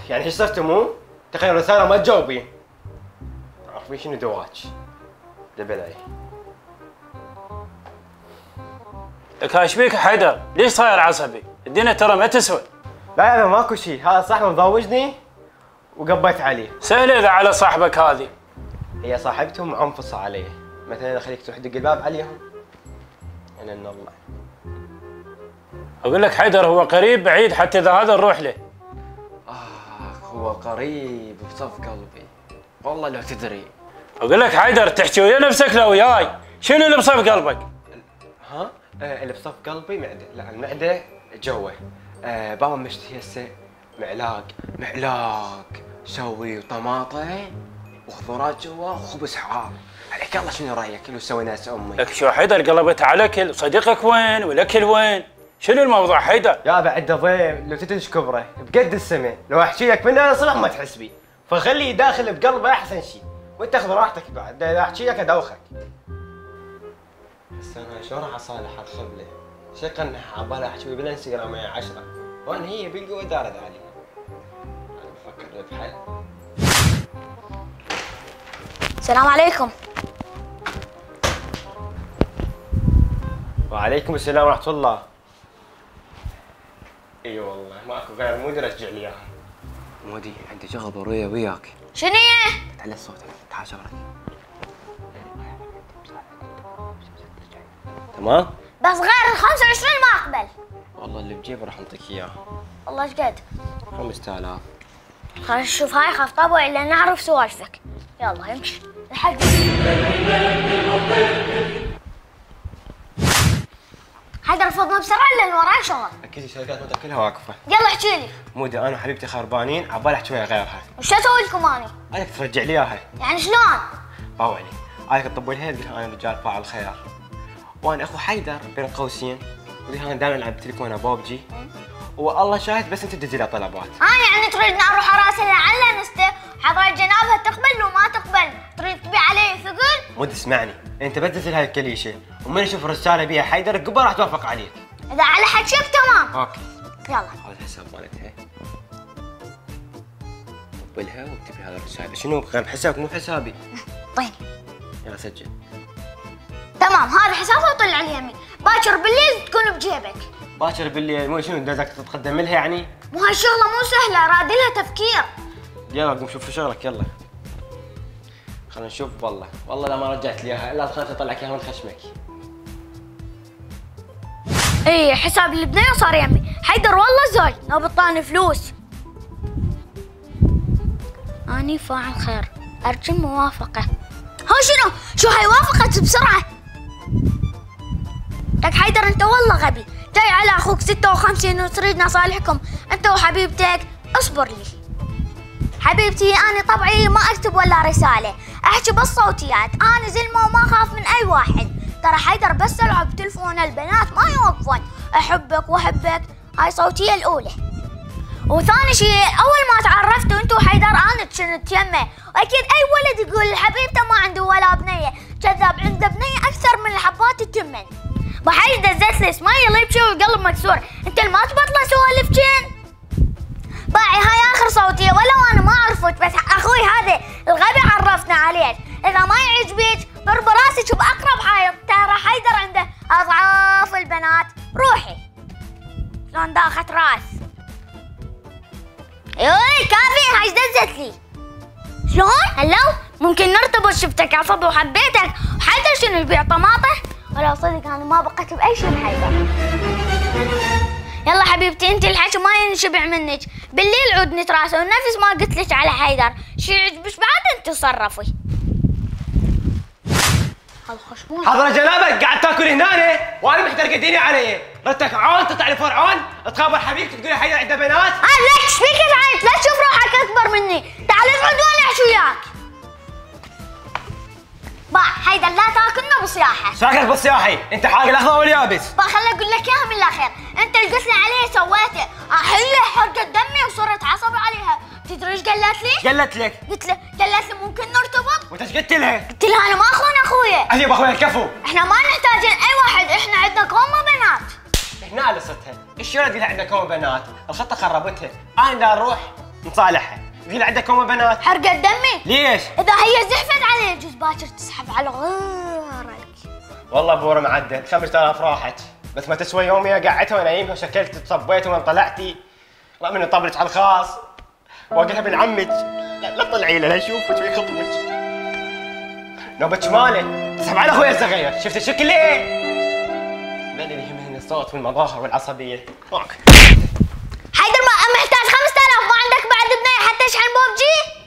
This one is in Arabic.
يعني ايش صرتوا مو؟ تخيل رسالة ما تجاوبين. عارفين شنو دواج؟ دبلعي. لك ايش بيك حيدر؟ ليش صاير عصبي؟ الدنيا ترى ما تسوى. لا يا ماكو شيء، هذا صاحبي مضوجني وقبيت عليه. سهل اذا على صاحبك هذه. هي صاحبتهم عنفصة عليه، مثلا اذا خليك تروح دق الباب عليهم. انا ان الله. اقول لك حيدر هو قريب بعيد حتى اذا هذا نروح له. هو قريب بصف قلبي، والله لو تدري. اقول لك حيدر تحكي ويا نفسك لو وياي، شنو اللي بصف قلبك؟ ها؟ اللي بصف قلبي معدة، لا المعدة جوه. بابا مشتهي هسه معلاق شوي وطماطة وخضرات جوا وخبز حار. عليك الله شنو رايك لو سوينا هسه امي؟ لك شو حيدر قلبت على اكل، صديقك وين والاكل وين؟ شنو الموضوع حيدر؟ يا بعد ضيف لو تدري ايش كبره بقد السماء، لو احكي لك من انا صبح ما تحس بي، فخليه داخل بقلبه احسن شيء، وانت خذ راحتك بعد، اذا احكي لك ادوخك. بس انا شو راح اصالح الخبله؟ شكل عبالي احكي بالانستغرام معي 10، وانا هي بالقوه دارت علي. انا بفكر بحل. السلام عليكم. وعليكم السلام ورحمه الله. اي والله ماكو غير مودي رجع لي اياها. مودي عندي شغل ضروري وياك. شنو هي؟ تعال صوتك، تعال شغلك. تمام؟ بس غير ال 25 ما اقبل. والله اللي بجيبه راح اعطيك اياه. والله ايش قد؟ 5000. خلينا نشوف هاي خفطبه الا نعرف سوالفك. يلا امشي الحق. حيدر فضنا بسرعه لان وراي شغل. اكيد الشركات ما كلها واقفه. يلا احكي لي. مودي انا وحبيبتي خربانين، عبالي احكي ويا غيرها. وش اسوي لكم اني؟ عايزك ترجع لي اياها. يعني شلون؟ باوعلي، عايزك تطبي لها تقول انا رجال فاعل الخير. وانا اخو حيدر بين قوسين، انا دائما العب بتليفونه بوبجي. والله شاهد بس انت تدزي لها طلبات. يعني تريدني اروح اراسلها على انستا حضرة جنابها تقبل وما تقبل، تريد تبي علي ثقل؟ مودي اسمعني، انت بس تدزي لها الكليشه، ومن يشوف رساله بيها حيدر قبل راح توافق عليك. اذا على حكيك تمام. اوكي. يلا. هذا الحساب مالتها. قبلها واكتبي هذا الرساله، شنو غير حسابك مو حسابي. طيب. يلا سجل. تمام هذا حسابها وطلع لي يمي، باكر بالليل تكون بجيبك. باكر بالليل مو شنو بدك تتقدم لها يعني؟ مو هالشغله مو سهله، راد لها تفكير. يلا قوم شوف شغلك يلا. خلينا نشوف والله لا ما رجعت لي اياها الا خليتها اطلعك اياها من خشمك. اي حساب البنيه صار يمي، حيدر والله زاي نبي طاني فلوس. اني فاعل خير، ارجو موافقه. ها شو هاي وافقت بسرعه. لك حيدر انت والله غبي، جاي على اخوك 56 وتريد نصالحكم انت وحبيبتك. اصبر لي حبيبتي، انا طبعي ما اكتب ولا رساله، احكي بس صوتيات، انا زلمه وما اخاف من اي واحد. ترى حيدر بس العب بتلفون البنات ما يوقفون، احبك واحبك، هاي صوتيه الاولى. وثاني شيء اول ما تعرفتوا انتوا حيدر انا كنت يمه، واكيد اي ولد يقول حبيبته ما عنده ولا بنيه، كذاب عنده بنيه اكثر من الحبات التمن. بحي دزت لي اسماعيل يبكي والقلب مكسور، انت اللي ما تبطله سوالفكن. باعي هاي اخر صوتيه ولو انا ما اعرفك، بس اخوي هذا الغبي عرفنا عليك، اذا ما يعجبك ضرب راسك باقرب حائط، ترى حيدر عنده اضعاف البنات. روحي شلون داخت راس. اي كافي هاي دزت لي. شلون؟ هلو ممكن نرتبط، شفتك عصبي وحبيتك، وحيدر شنو يبيع طماطه؟ ولا صدق انا ما بقيت باي شيء بحيدر. يلا حبيبتي انت الحكي ما ينشبع منك، بالليل عود نتراسى ونفس ما قلت لك على حيدر، شي يعجبك بعد انت تصرفي. حضرة جنابك قاعد تاكل هنا وانا محترقه ديني علي، ردك عون تطلع لي فرعون، تخابر حبيبتي تقولي حيدر عنده بنات. لك ايش فيك تعيط؟ لا تشوف روحك اكبر مني، تعال اقعد وانا احكي وياك. حيدر لا تاكلنا بصياحه. شاكلك بالصياحي، انت حاق الاخضر واليابس. خليني اقول لك اياها من الاخير، انت اللي قلت لي عليه سويته، هي حرقت دمي وصرت عصبي عليها، تدري ايش قالت لي؟ قالت لك؟ قالت لي ممكن نرتبط؟ وانت ايش قلت لها؟ قلت لها انا ما اخون اخويا. اجيب اخويا الكفو. احنا ما نحتاجين اي واحد، احنا عندنا قومه بنات. هنا لصتها، ايش ولد قلت عندنا كوم بنات؟ الخطه خربتها، انا دا اروح نصالحها. قيل عندك ام بنات. حرقة دمي. ليش؟ اذا هي زحفت علي يجوز باكر تسحب على غيرك. والله بورا معدل 5000 راحت، بس ما تسوى يومي قعدتها ونايمها وشكلت وتصبيت وين طلعتي. والله من طبلك على الخاص. واقولها بن عمك لا تطلعي له لا اشوفك في خطبك. نوبة شماله تسحب على اخويا الصغير، شفت شكلي؟ لا اللي يهمني الصوت والمظاهر والعصبيه. حيدر ما محتاج 5000 ما عندك بعد بنيه حتى يشحن بوبجي؟